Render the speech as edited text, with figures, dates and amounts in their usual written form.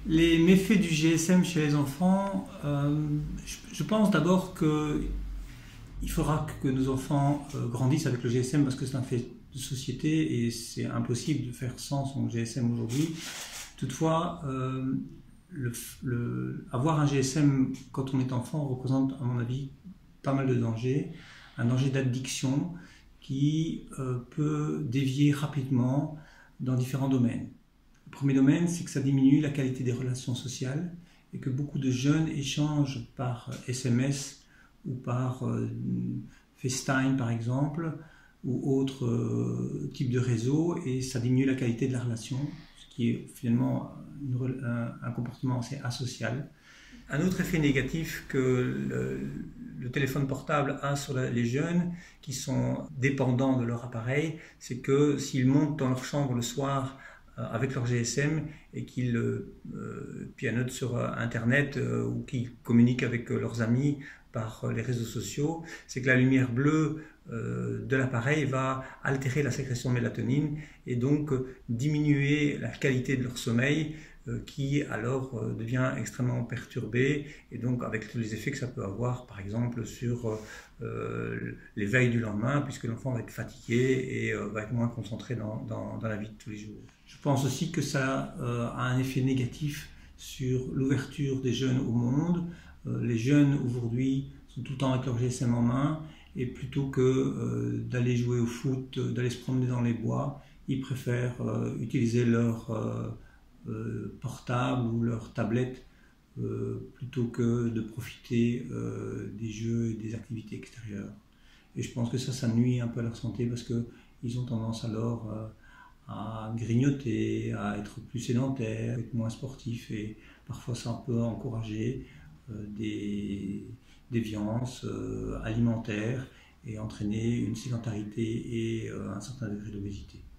Les méfaits du GSM chez les enfants, je pense d'abord qu'il faudra que nos enfants grandissent avec le GSM parce que c'est un fait de société et c'est impossible de faire sans son GSM aujourd'hui. Toutefois, avoir un GSM quand on est enfant représente, à mon avis, pas mal de dangers. Un danger d'addiction qui peut dévier rapidement dans différents domaines. Le premier domaine, c'est que ça diminue la qualité des relations sociales et que beaucoup de jeunes échangent par SMS ou par FaceTime par exemple ou autre type de réseau et ça diminue la qualité de la relation, ce qui est finalement un comportement assez asocial. Un autre effet négatif que le téléphone portable a sur les jeunes qui sont dépendants de leur appareil, c'est que s'ils montent dans leur chambre le soir avec leur GSM et qu'ils pianotent sur Internet ou qu'ils communiquent avec leurs amis par les réseaux sociaux, c'est que la lumière bleue de l'appareil va altérer la sécrétion de mélatonine et donc diminuer la qualité de leur sommeil qui alors devient extrêmement perturbé et donc avec tous les effets que ça peut avoir par exemple sur l'éveil du lendemain puisque l'enfant va être fatigué et va être moins concentré dans la vie de tous les jours. Je pense aussi que ça a un effet négatif sur l'ouverture des jeunes au monde. Les jeunes aujourd'hui sont tout le temps avec leur GSM en main et plutôt que d'aller jouer au foot, d'aller se promener dans les bois, ils préfèrent utiliser leur portable ou leur tablette plutôt que de profiter des jeux et des activités extérieures. Et je pense que ça nuit un peu à leur santé parce qu'ils ont tendance alors à grignoter, à être plus sédentaires, à être moins sportifs et parfois ça peut encourager des déviances alimentaires et entraîner une sédentarité et un certain degré d'obésité.